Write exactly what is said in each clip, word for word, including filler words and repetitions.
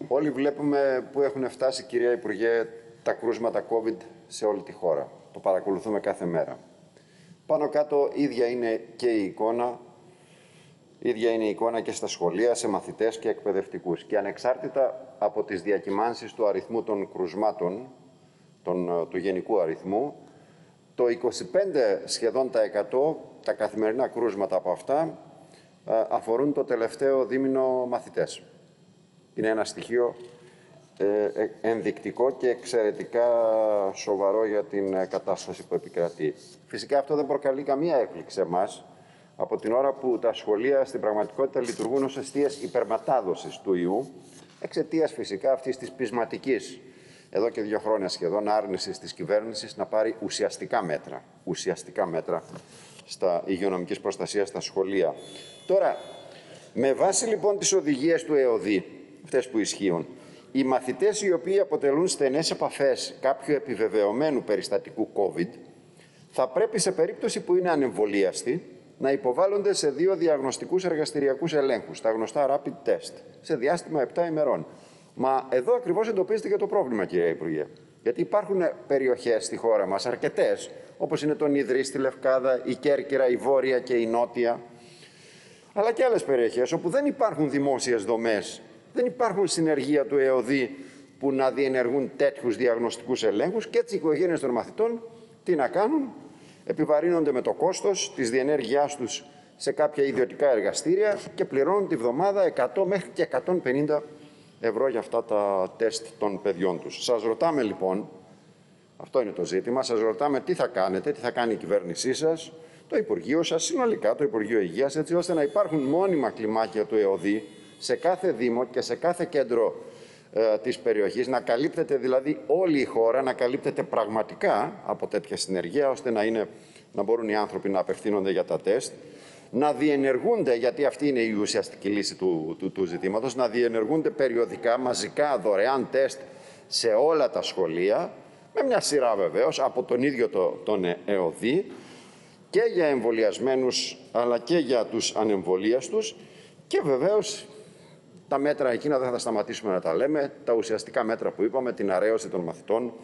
Όλοι βλέπουμε που έχουν φτάσει, κυρία Υπουργέ, τα κρούσματα COVID σε όλη τη χώρα. Το παρακολουθούμε κάθε μέρα. Πάνω κάτω ίδια είναι και η εικόνα, ίδια είναι η εικόνα και στα σχολεία, σε μαθητές και εκπαιδευτικούς. Και ανεξάρτητα από τις διακυμάνσεις του αριθμού των κρουσμάτων, τον, του γενικού αριθμού, το είκοσι πέντε σχεδόν τα εκατό, τα καθημερινά κρούσματα από αυτά, αφορούν το τελευταίο δίμηνο μαθητές. Είναι ένα στοιχείο ε, ενδεικτικό και εξαιρετικά σοβαρό για την κατάσταση που επικρατεί. Φυσικά αυτό δεν προκαλεί καμία έκπληξη σε εμάς, από την ώρα που τα σχολεία στην πραγματικότητα λειτουργούν ως εστίες υπερμετάδοσης του ιού, εξαιτίας φυσικά αυτής της πεισματικής, εδώ και δύο χρόνια σχεδόν, άρνησης της κυβέρνησης να πάρει ουσιαστικά μέτρα, ουσιαστικά μέτρα στα υγειονομικής προστασίας στα σχολεία. Τώρα, με βάση λοιπόν τις οδηγίες του ΕΟΔΗ, αυτές που ισχύουν, οι μαθητές οι οποίοι αποτελούν στενές επαφές κάποιου επιβεβαιωμένου περιστατικού COVID θα πρέπει σε περίπτωση που είναι ανεμβολίαστοι να υποβάλλονται σε δύο διαγνωστικούς εργαστηριακούς ελέγχους, τα γνωστά rapid test, σε διάστημα επτά ημερών. Μα εδώ ακριβώς εντοπίζεται και το πρόβλημα, κυρία Υπουργέ. Γιατί υπάρχουν περιοχές στη χώρα μας, αρκετές, όπως είναι το Νιδρή στη Λευκάδα, η Κέρκυρα, η Βόρεια και η Νότια, αλλά και άλλες περιοχές όπου δεν υπάρχουν δημόσιες δομές, δεν υπάρχουν συνεργεία του ΕΟΔΗ που να διενεργούν τέτοιους διαγνωστικούς ελέγχους και έτσι οι οικογένειες των μαθητών τι να κάνουν, επιβαρύνονται με το κόστος της διενέργειάς τους σε κάποια ιδιωτικά εργαστήρια και πληρώνουν τη βδομάδα εκατό μέχρι και εκατόν πενήντα ευρώ για αυτά τα τεστ των παιδιών τους. Σας ρωτάμε λοιπόν, αυτό είναι το ζήτημα, σας ρωτάμε τι θα κάνετε, τι θα κάνει η κυβέρνησή σας, το Υπουργείο σας, συνολικά το Υπουργείο Υγείας, έτσι ώστε να υπάρχουν μόνιμα κλιμάκια του ΕΟΔΗ σε κάθε δήμο και σε κάθε κέντρο ε, της περιοχής, να καλύπτεται δηλαδή όλη η χώρα, να καλύπτεται πραγματικά από τέτοια συνεργεία, ώστε να, είναι, να μπορούν οι άνθρωποι να απευθύνονται για τα τεστ, να διενεργούνται, γιατί αυτή είναι η ουσιαστική λύση του, του, του ζητήματος, να διενεργούνται περιοδικά, μαζικά, δωρεάν τεστ σε όλα τα σχολεία, με μια σειρά βεβαίως από τον ίδιο το, τον ΕΟΔΗ, και για εμβολιασμένους αλλά και για τους ανεμβολίαστους, και βεβαίως τα μέτρα εκείνα δεν θα σταματήσουμε να τα λέμε, τα ουσιαστικά μέτρα που είπαμε, την αρέωση των μαθητών,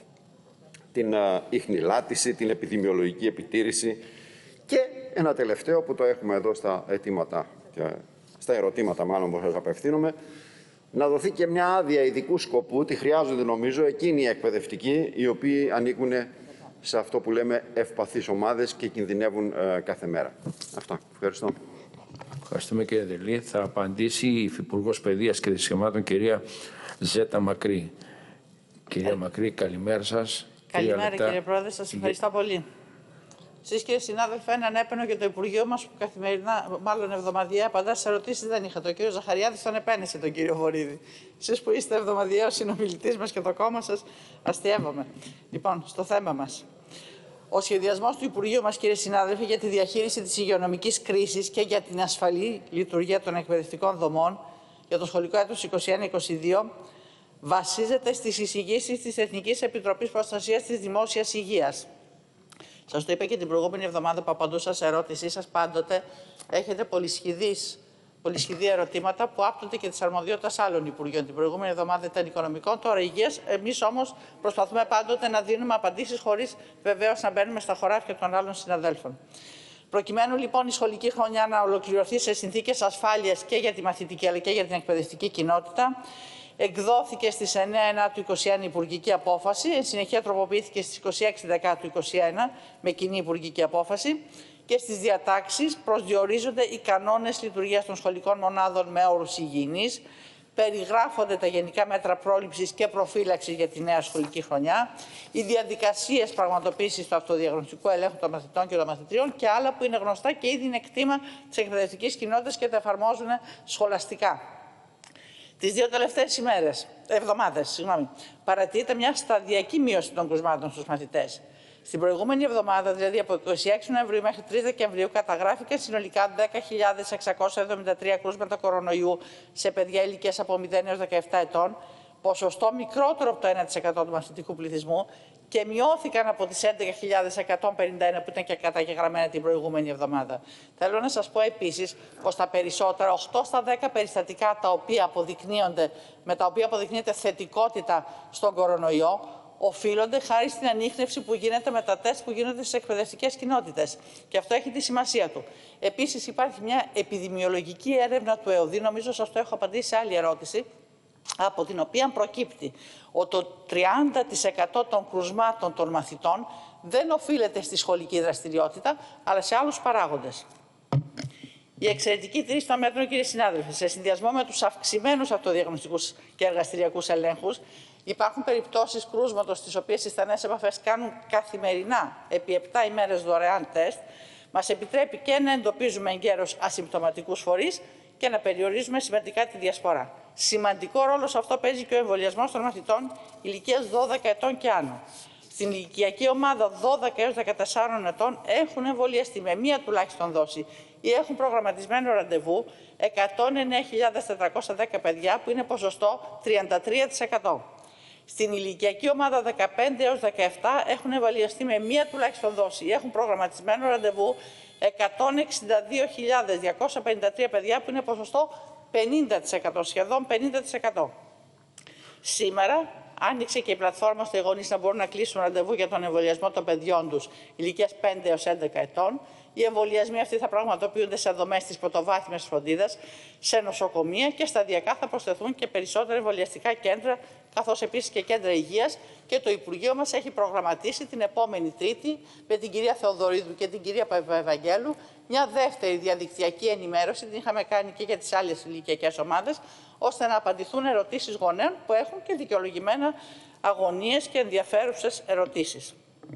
την ιχνηλάτηση, την επιδημιολογική επιτήρηση και ένα τελευταίο που το έχουμε εδώ στα αιτήματα, στα ερωτήματα μάλλον που σας απευθύνουμε, να δοθεί και μια άδεια ειδικού σκοπού, τη χρειάζονται νομίζω εκείνοι οι εκπαιδευτικοί οι οποίοι ανήκουν σε αυτό που λέμε ευπαθείς ομάδες και κινδυνεύουν ε, κάθε μέρα. Αυτά. Ευχαριστώ. Ευχαριστούμε κύριε Δελή. Θα απαντήσει η Υφυπουργός Παιδείας και Θρησκευμάτων, κυρία Ζέτα Μακρύ. Κυρία ε... Μακρύ, καλημέρα σας. Καλημέρα κύριε Πρόεδρε, σας ευχαριστώ πολύ. Εσείς κύριε συνάδελφε, έναν έπαινο για το Υπουργείο μας που καθημερινά, μάλλον εβδομαδιαία, απαντά σε ερωτήσεις δεν είχατε. Ο κύριος Ζαχαριάδης τον επένεσε τον κύριο Βορίδη. Εσείς που είστε εβδομαδιαίος συνομιλητής μας και το κόμμα σας, αστειεύομαι. Λοιπόν, στο θέμα μας. Ο σχεδιασμός του Υπουργείου μας, κύριε συνάδελφε, για τη διαχείριση της υγειονομικής κρίσης και για την ασφαλή λειτουργία των εκπαιδευτικών δομών για το σχολικό έτος είκοσι ένα είκοσι δύο βασίζεται στις εισηγήσεις της Εθνικής Επιτροπής Προστασίας της Δημόσιας Υγείας. Σας το είπα και την προηγούμενη εβδομάδα που απαντούσα σε ερώτησή σας, πάντοτε έχετε πολυσχηδείς, πολυσχηδή ερωτήματα που άπτονται και της αρμοδιότητας άλλων Υπουργείων. Την προηγούμενη εβδομάδα ήταν οικονομικών, τώρα υγείας. Εμείς όμως προσπαθούμε πάντοτε να δίνουμε απαντήσεις χωρίς βεβαίως να μπαίνουμε στα χωράφια των άλλων συναδέλφων. Προκειμένου λοιπόν η σχολική χρονιά να ολοκληρωθεί σε συνθήκες ασφάλειας και για τη μαθητική αλλά και για την εκπαιδευτική κοινότητα, εκδόθηκε στις εννέα Ενάτου είκοσι ένα υπουργική απόφαση, εν συνεχεία τροποποιήθηκε στις είκοσι έξι Δεκάτου είκοσι ένα με κοινή υπουργική απόφαση και στις διατάξεις προσδιορίζονται οι κανόνες λειτουργίας των σχολικών μονάδων με όρους υγιεινής, περιγράφονται τα γενικά μέτρα πρόληψης και προφύλαξης για τη νέα σχολική χρονιά, οι διαδικασίες πραγματοποίησης του αυτοδιαγνωστικού ελέγχου των μαθητών και των μαθητριών και άλλα που είναι γνωστά και ήδη είναι κτήμα της εκπαιδευτικής κοινότητας και τα εφαρμόζουν σχολαστικά. Τις δύο τελευταίες ημέρες, εβδομάδες, συγγνώμη, παρατηρείται μια σταδιακή μείωση των κρουσμάτων στους μαθητές. Στην προηγούμενη εβδομάδα, δηλαδή από είκοσι έξι Νοεμβρίου μέχρι τρεις Δεκεμβρίου, καταγράφηκαν συνολικά δέκα χιλιάδες εξακόσια εβδομήντα τρία κρούσματα κορονοϊού σε παιδιά ηλικίας από μηδέν έως δεκαεπτά ετών, ποσοστό μικρότερο από το ένα τοις εκατό του μαθητικού πληθυσμού και μειώθηκαν από τις έντεκα χιλιάδες εκατόν πενήντα ένα που ήταν και καταγεγραμμένα την προηγούμενη εβδομάδα. Θέλω να σας πω επίσης πως τα περισσότερα, οκτώ στα δέκα περιστατικά τα οποία αποδεικνύονται, με τα οποία αποδεικνύεται θετικότητα στον κορονοϊό, οφείλονται χάρη στην ανίχνευση που γίνεται με τα τεστ που γίνονται στις εκπαιδευτικές κοινότητες. Και αυτό έχει τη σημασία του. Επίσης, υπάρχει μια επιδημιολογική έρευνα του ΕΟΔΗ, νομίζω σας το έχω απαντήσει σε άλλη ερώτηση, από την οποία προκύπτει ότι το τριάντα τοις εκατό των κρουσμάτων των μαθητών δεν οφείλεται στη σχολική δραστηριότητα, αλλά σε άλλους παράγοντες. Η εξαιρετική τήρηση των μέτρων, κύριε συνάδελφε, σε συνδυασμό με τους αυξημένους αυτοδιαγνωστικούς και εργαστηριακούς ελέγχους, υπάρχουν περιπτώσεις κρούσματος στις οποίες οι στενές επαφές κάνουν καθημερινά επί επτά ημέρες δωρεάν τεστ, μας επιτρέπει και να εντοπίζουμε εγκαίρως ασυμπτωματικούς φορείς και να περιορίζουμε σημαντικά τη διασπορά. Σημαντικό ρόλο σε αυτό παίζει και ο εμβολιασμός των μαθητών ηλικίας δώδεκα ετών και άνω. Στην ηλικιακή ομάδα δώδεκα έως δεκατεσσάρων ετών έχουν εμβολιαστεί με μία τουλάχιστον δόση ή έχουν προγραμματισμένο ραντεβού εκατόν εννέα χιλιάδες τετρακόσια δέκα παιδιά, που είναι ποσοστό τριάντα τρία τοις εκατό. Στην ηλικιακή ομάδα δεκαπέντε έως δεκαεπτά έχουν εμβολιαστεί με μία τουλάχιστον δόση ή έχουν προγραμματισμένο ραντεβού εκατόν εξήντα δύο χιλιάδες διακόσια πενήντα τρία παιδιά, που είναι ποσοστό πενήντα τοις εκατό, σχεδόν πενήντα τοις εκατό. Σήμερα άνοιξε και η πλατφόρμα ώστε οι γονείς να μπορούν να κλείσουν ραντεβού για τον εμβολιασμό των παιδιών τους ηλικίας πέντε έως έντεκα ετών. Οι εμβολιασμοί αυτοί θα πραγματοποιούνται σε δομές της πρωτοβάθμιας φροντίδας, σε νοσοκομεία και σταδιακά θα προσθεθούν και περισσότερα εμβολιαστικά κέντρα, καθώς επίσης και κέντρα υγείας. Και το Υπουργείο μας έχει προγραμματίσει την επόμενη Τρίτη με την κυρία Θεοδωρίδου και την κυρία Παπαευαγγέλου μια δεύτερη διαδικτυακή ενημέρωση, την είχαμε κάνει και για τις άλλες ηλικιακές ομάδες, ώστε να απαντηθούν ερωτήσεις γονέων που έχουν και δικαιολογημένα αγωνίες και ενδιαφέρουσες ερωτήσεις.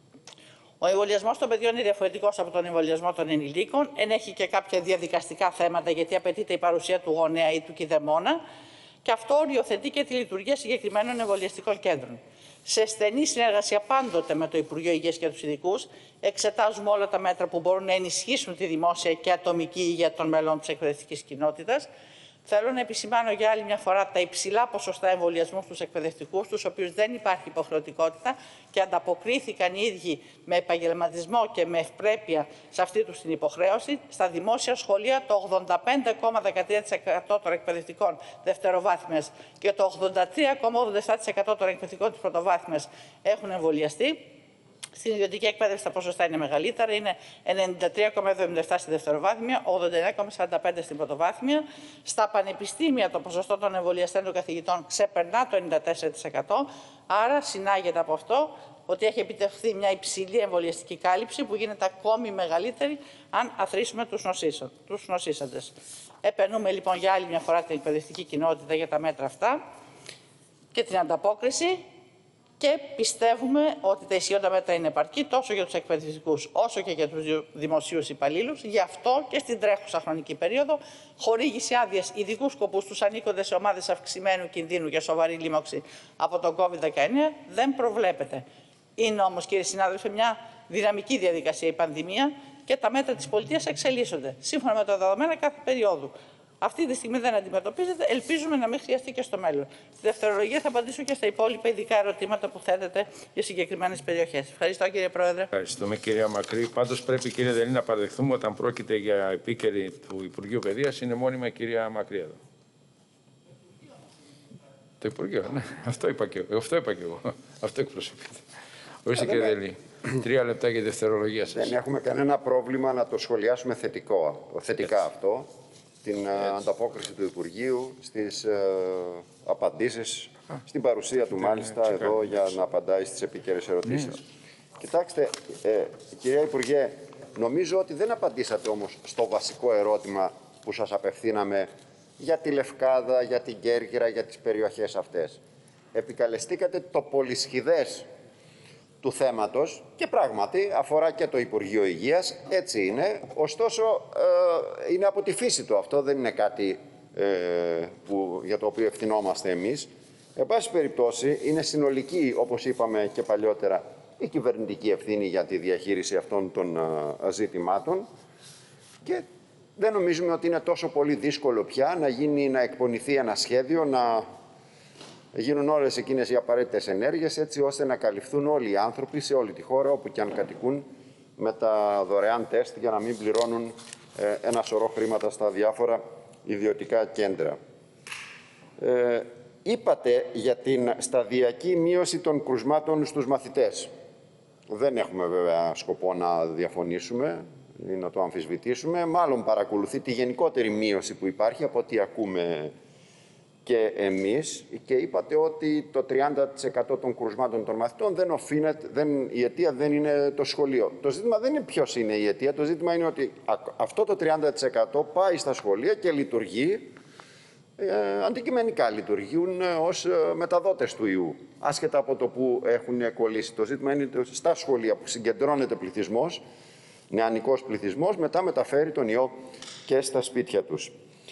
Ο εμβολιασμός των παιδιών είναι διαφορετικός από τον εμβολιασμό των ενηλίκων. Ενέχει και κάποια διαδικαστικά θέματα, γιατί απαιτείται η παρουσία του γονέα ή του κηδεμόνα, και αυτό οριοθετεί και τη λειτουργία συγκεκριμένων εμβολιαστικών κέντρων. Σε στενή συνεργασία πάντοτε με το Υπουργείο Υγείας και τους ειδικούς, εξετάζουμε όλα τα μέτρα που μπορούν να ενισχύσουν τη δημόσια και ατομική υγεία των μελών της εκπαιδευτικής κοινότητας. Θέλω να επισημάνω για άλλη μια φορά τα υψηλά ποσοστά εμβολιασμού στους εκπαιδευτικούς, στους οποίους δεν υπάρχει υποχρεωτικότητα και ανταποκρίθηκαν οι ίδιοι με επαγγελματισμό και με ευπρέπεια σε αυτή τους την υποχρέωση. Στα δημόσια σχολεία το ογδόντα πέντε κόμμα δεκατρία τοις εκατό των εκπαιδευτικών δευτεροβάθμιας και το ογδόντα τρία κόμμα ογδόντα επτά τοις εκατό των εκπαιδευτικών της πρωτοβάθμιας έχουν εμβολιαστεί. Στην ιδιωτική εκπαίδευση τα ποσοστά είναι μεγαλύτερα, είναι ενενήντα τρία κόμμα εβδομήντα επτά στη δευτεροβάθμια, ογδόντα εννέα κόμμα σαράντα πέντε στην πρωτοβάθμια. Στα πανεπιστήμια το ποσοστό των εμβολιαστέντων καθηγητών ξεπερνά το ενενήντα τέσσερα τοις εκατό, άρα συνάγεται από αυτό ότι έχει επιτευχθεί μια υψηλή εμβολιαστική κάλυψη που γίνεται ακόμη μεγαλύτερη αν αθροίσουμε τους νοσήσαντες. Επενούμε λοιπόν για άλλη μια φορά την εκπαιδευτική κοινότητα για τα μέτρα αυτά και την ανταπόκριση. Και πιστεύουμε ότι τα ισχύοντα μέτρα είναι επαρκή τόσο για τους εκπαιδευτικούς όσο και για τους δημοσίους υπαλλήλους. Γι' αυτό και στην τρέχουσα χρονική περίοδο χορήγηση άδειας ειδικούς σκοπούς στους ανήκοντες σε ομάδες αυξημένου κινδύνου για σοβαρή λίμωξη από τον κόβιντ δεκαεννέα δεν προβλέπεται. Είναι όμως, κύριε συνάδελφε, μια δυναμική διαδικασία η πανδημία και τα μέτρα της πολιτείας εξελίσσονται σύμφωνα με τα δεδομένα κάθε περίοδου. Αυτή τη στιγμή δεν αντιμετωπίζεται. Ελπίζουμε να μην χρειαστεί και στο μέλλον. Στη δευτερολογία θα απαντήσω και στα υπόλοιπα ειδικά ερωτήματα που θέτετε για συγκεκριμένες περιοχές. Ευχαριστώ, κύριε Πρόεδρε. Ευχαριστούμε, κυρία Μακρύ. Πάντως πρέπει, κύριε Δελή, να παραδεχθούμε όταν πρόκειται για επίκαιρη του Υπουργείου Παιδείας είναι μόνιμα η κυρία Μακρύ εδώ. Το Υπουργείο, ναι. Αυτό είπα και εγώ. Αυτό, είπα και εγώ. Αυτό εκπροσωπείται. Ορίστε, κύριε Δελή. Τρία λεπτά για τη δευτερολογία σας. Δεν έχουμε κανένα πρόβλημα να το σχολιάσουμε θετικό, θετικά Έτσι. αυτό. Την Έτσι. ανταπόκριση του Υπουργείου, στις ε, απαντήσεις, Α, στην παρουσία του μάλιστα εδώ κάνει. για να απαντάει στις επίκαιρες ερωτήσεις. Ναι. Κοιτάξτε, ε, κυρία Υπουργέ, νομίζω ότι δεν απαντήσατε όμως στο βασικό ερώτημα που σας απευθύναμε για τη Λευκάδα, για την Κέρκυρα, για τις περιοχές αυτές. Επικαλεστήκατε το πολυσχηδές του θέματος και πράγματι αφορά και το Υπουργείο Υγείας, έτσι είναι. Ωστόσο, ε, είναι από τη φύση του αυτό, δεν είναι κάτι ε, που, για το οποίο ευθυνόμαστε εμείς. Εν πάση περιπτώσει, είναι συνολική, όπως είπαμε και παλιότερα, η κυβερνητική ευθύνη για τη διαχείριση αυτών των ε, ζητημάτων και δεν νομίζουμε ότι είναι τόσο πολύ δύσκολο πια να γίνει, να εκπονηθεί ένα σχέδιο, να γίνουν όλες εκείνες οι απαραίτητες ενέργειες έτσι ώστε να καλυφθούν όλοι οι άνθρωποι σε όλη τη χώρα όπου και αν κατοικούν με τα δωρεάν τεστ για να μην πληρώνουν ε, ένα σωρό χρήματα στα διάφορα ιδιωτικά κέντρα. Ε, είπατε για την σταδιακή μείωση των κρουσμάτων στους μαθητές. Δεν έχουμε βέβαια σκοπό να διαφωνήσουμε ή να το αμφισβητήσουμε. Μάλλον παρακολουθεί τη γενικότερη μείωση που υπάρχει από ό,τι ακούμε και εμείς, και είπατε ότι το τριάντα τοις εκατό των κρουσμάτων των μαθητών δεν οφείλεται, δεν, η αιτία δεν είναι το σχολείο. Το ζήτημα δεν είναι ποιος είναι η αιτία, το ζήτημα είναι ότι αυτό το τριάντα τοις εκατό πάει στα σχολεία και λειτουργεί, ε, αντικειμενικά λειτουργούν ως μεταδότες του ιού, άσχετα από το που έχουν κολλήσει. Το ζήτημα είναι ότι στα σχολεία που συγκεντρώνεται πληθυσμός, νεανικός πληθυσμός, μετά μεταφέρει τον ιό και στα σπίτια τους.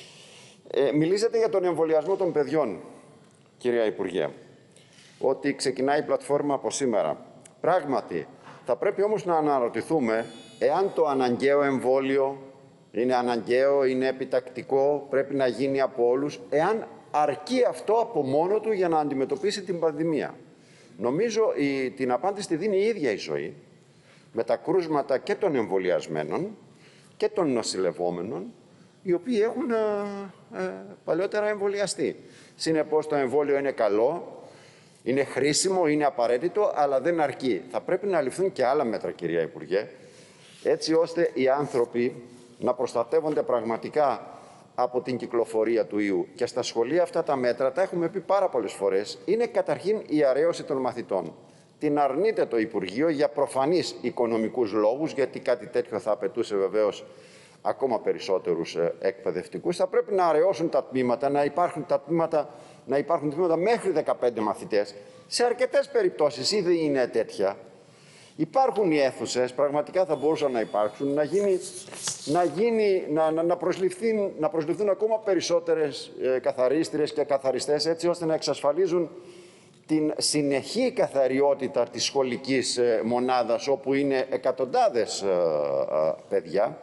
Ε, μιλήσατε για τον εμβολιασμό των παιδιών, κυρία Υπουργέ, ότι ξεκινάει η πλατφόρμα από σήμερα. Πράγματι, θα πρέπει όμως να αναρωτηθούμε εάν το αναγκαίο εμβόλιο είναι αναγκαίο, είναι επιτακτικό, πρέπει να γίνει από όλους, εάν αρκεί αυτό από μόνο του για να αντιμετωπίσει την πανδημία. Νομίζω η, την απάντηση τη δίνει η ίδια η ζωή, με τα κρούσματα και των εμβολιασμένων και των νοσηλευόμενων, οι οποίοι έχουν ε, ε, παλαιότερα εμβολιαστεί. Συνεπώς το εμβόλιο είναι καλό, είναι χρήσιμο, είναι απαραίτητο, αλλά δεν αρκεί. Θα πρέπει να ληφθούν και άλλα μέτρα, κυρία Υπουργέ, έτσι ώστε οι άνθρωποι να προστατεύονται πραγματικά από την κυκλοφορία του ιού. Και στα σχολεία αυτά τα μέτρα, τα έχουμε πει πάρα πολλές φορές, είναι καταρχήν η αρέωση των μαθητών. Την αρνείται το Υπουργείο για προφανείς οικονομικούς λόγους, γιατί κάτι τέτοιο θα απαιτούσε βεβαίως ακόμα περισσότερους εκπαιδευτικούς. Θα πρέπει να αραιώσουν τα τμήματα, να υπάρχουν τα τμήματα, να υπάρχουν τμήματα μέχρι δεκαπέντε μαθητές. Σε αρκετές περιπτώσεις ήδη είναι τέτοια. Υπάρχουν οι αίθουσες, πραγματικά θα μπορούσαν να υπάρξουν, να, γίνει, να, γίνει, να, να, να, προσληφθούν, να προσληφθούν ακόμα περισσότερες ε, καθαρίστριες και καθαριστές, έτσι ώστε να εξασφαλίζουν την συνεχή καθαριότητα της σχολικής ε, μονάδας, όπου είναι εκατοντάδες ε, ε, παιδιά.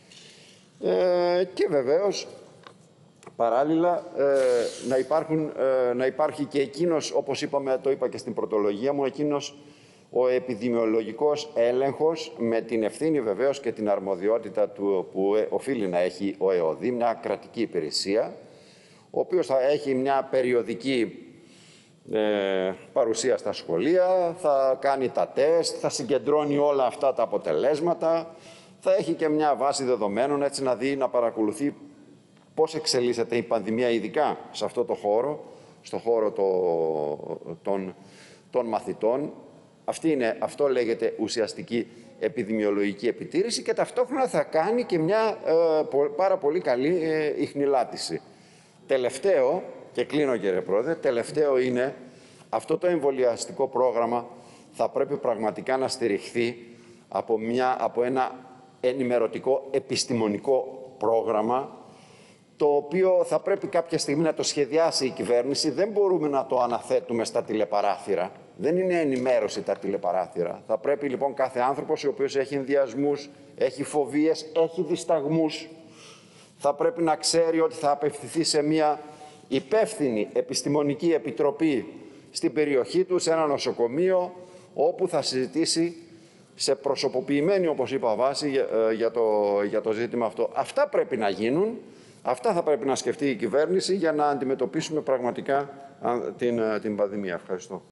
Ε, και βεβαίως, παράλληλα, ε, να, υπάρχουν, ε, να υπάρχει και εκείνος, όπως είπαμε, το είπα και στην πρωτολογία μου, εκείνος ο επιδημιολογικός έλεγχος με την ευθύνη βεβαίως και την αρμοδιότητα του που οφείλει να έχει ο ΕΟΔΗ, μια κρατική υπηρεσία, ο οποίος θα έχει μια περιοδική ε, παρουσία στα σχολεία, θα κάνει τα τεστ, θα συγκεντρώνει όλα αυτά τα αποτελέσματα, θα έχει και μια βάση δεδομένων, έτσι να δει, να παρακολουθεί πώς εξελίσσεται η πανδημία, ειδικά σε αυτό το χώρο, στο χώρο το, των, των μαθητών. Αυτή είναι, αυτό λέγεται ουσιαστική επιδημιολογική επιτήρηση, και ταυτόχρονα θα κάνει και μια ε, πάρα πολύ καλή ε, ιχνηλάτηση. Τελευταίο, και κλείνω κύριε Πρόεδρε, τελευταίο είναι αυτό το εμβολιαστικό πρόγραμμα θα πρέπει πραγματικά να στηριχθεί από, μια, από ένα ενημερωτικό επιστημονικό πρόγραμμα, το οποίο θα πρέπει κάποια στιγμή να το σχεδιάσει η κυβέρνηση. Δεν μπορούμε να το αναθέτουμε στα τηλεπαράθυρα. Δεν είναι ενημέρωση τα τηλεπαράθυρα. Θα πρέπει λοιπόν κάθε άνθρωπος ο οποίος έχει ενδιασμούς, έχει φοβίες, έχει δισταγμούς, θα πρέπει να ξέρει ότι θα απευθυνθεί σε μια υπεύθυνη επιστημονική επιτροπή στην περιοχή του, σε ένα νοσοκομείο, όπου θα συζητήσει σε προσωποποιημένη, όπως είπα, βάση για το, για το ζήτημα αυτό. Αυτά πρέπει να γίνουν, αυτά θα πρέπει να σκεφτεί η κυβέρνηση για να αντιμετωπίσουμε πραγματικά την, την πανδημία. Ευχαριστώ.